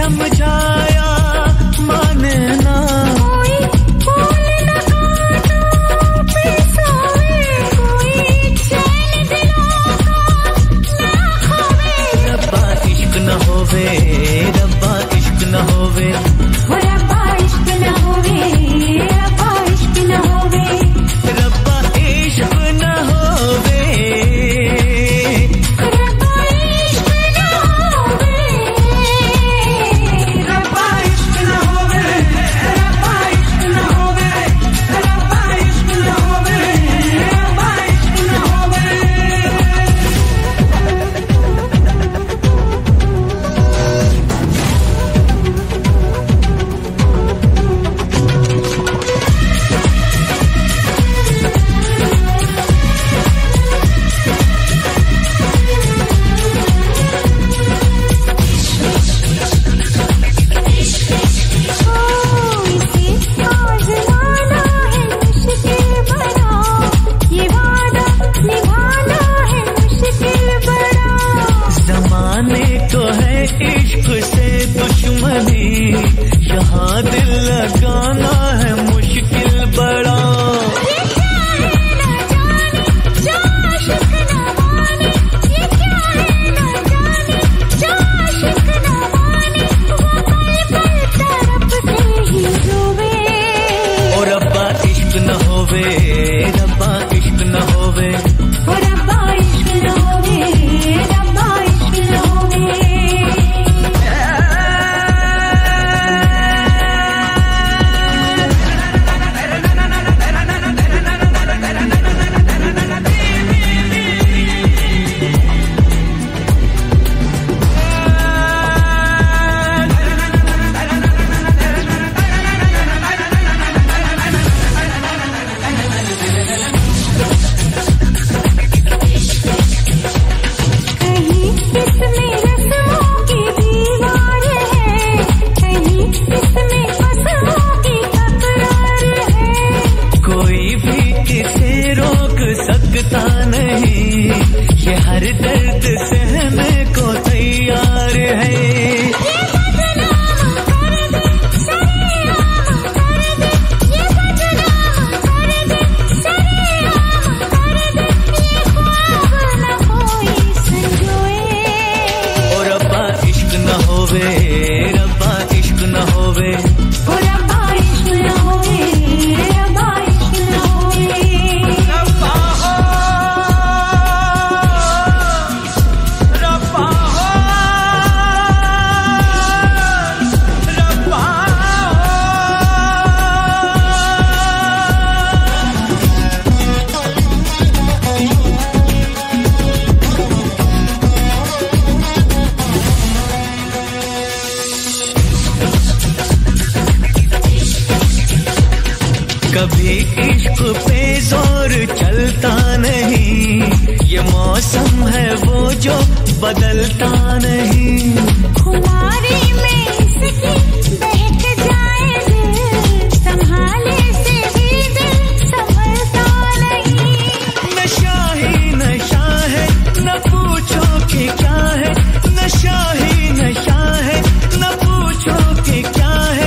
समझाया माने ना। कोई फूल लगाना फिर सोए, कोई चैन दिलों का ना खोवे। रब्बा इश्क न होवे, रब्बा इश्क न होवे, हो रब्बा इश्क न होवे, रब्बा इश्क न होवे, रब्बा इश्क न होवे, रब्बा इश्क न होवे, रब्बा इश्क न होवे, रब्बा इश्क न होवे, रब्बा इश्क न होवे, रब्बा इश्क न होवे। इसे आज़माना है मुश्किल बड़ा, ये वादा निभाना है मुश्किल बड़ा। जमाने को है इश्क से दुश्मनी, यहाँ दिल लगाना है मुश्किल बड़ा। ये क्या है न जाने जो आशिक न माने, ये क्या है न जाने जो आशिक न माने, वो पल पल तरफ से ही रोवे। और रब्बा इश्क न होवे, रब्बा इश्क न होवे, हो रब्बा इश्क न होवे, रब्बा इश्क न होवे। कहीं इसमें रस्मों की दीवार है, कहीं इसमें फसलों की तकरार है। कोई भी इसे रोक सकता नहीं, ये हर दर्द सहने को तैयार है। ये बदनाम कर दे, सरेआम कर दे, ये बदनाम कर दे, सरेआम कर दे, ये ख्वाब न कोई संजोए। और रब्बा इश्क न होवे, रब्बा इश्क न होवे, हो रब्बा इश्क न होवे, रब्बा इश्क न होवे। रब्बा हो, रब्बा हो, रब्बा कभी इश्क पे जोर चलता नहीं, ये मौसम है वो जो बदलता नहीं। खुमारी में इसकी बहक जाए दिल, संभाले से भी दिल संभलता नहीं। नशा ही नशा है, न पूछो कि क्या है, नशा ही नशा है, न पूछो कि क्या है।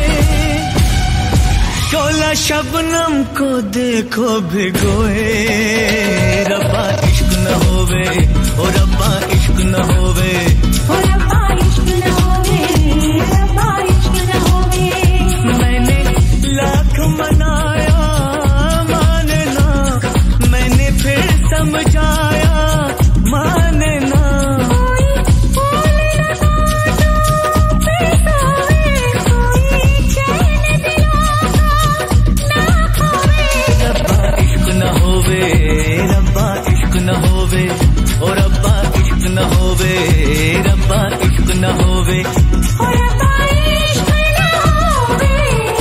शोला शबनम को देखो भिगोए, रब्बा इश्क न होवे, ओ रब्बा इश्क न होवे, हो रब्बा इश्क न होवे, रब्बा इश्क न होवे। मैंने लाख मनाया माने ना, मैंने फिर समझाया माने ना। कोई फूल लगाना फिर सोए, कोई चैन दिलों का ना खोवे। रब्बा इश्क न होवे, रब्बा इश्क न होवे, ओ रब्बा इश्क न होवे, रब्बा इश्क न होवे, हो रब्बा इश्क न होवे,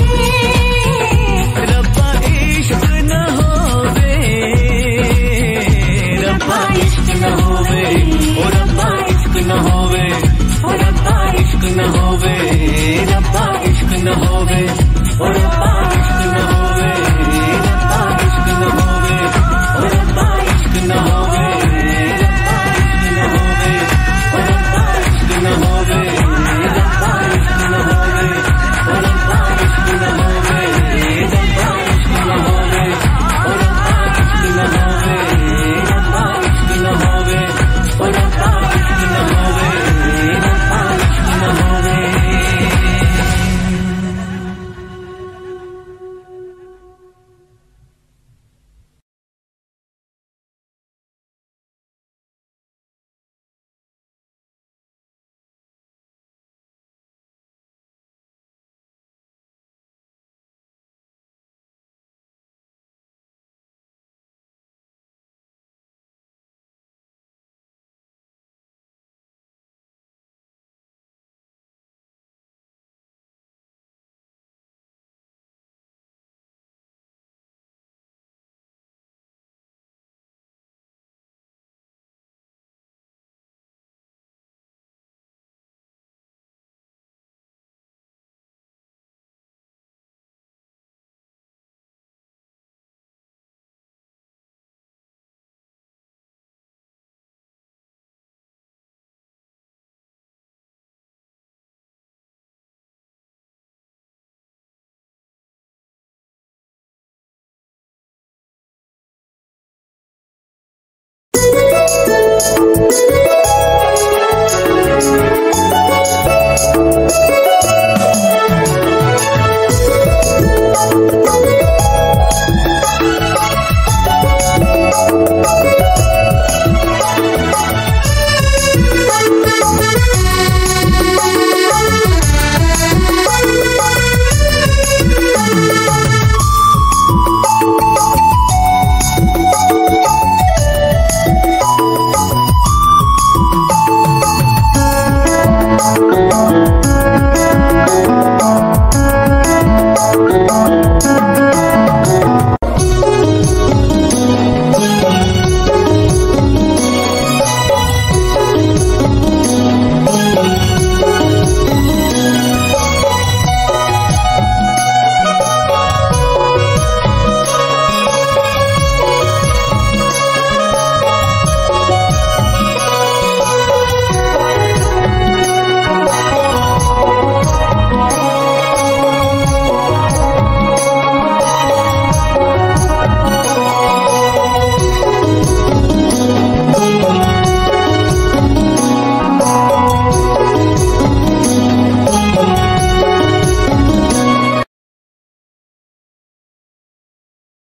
रब्बा इश्क न होवे, रब्बा इश्क न होवे, ओ रब्बा इश्क न होवे, हो रब्बा इश्क न होवे, रब्बा इश्क न होवे, ओ रब्बा इश्क न होवे।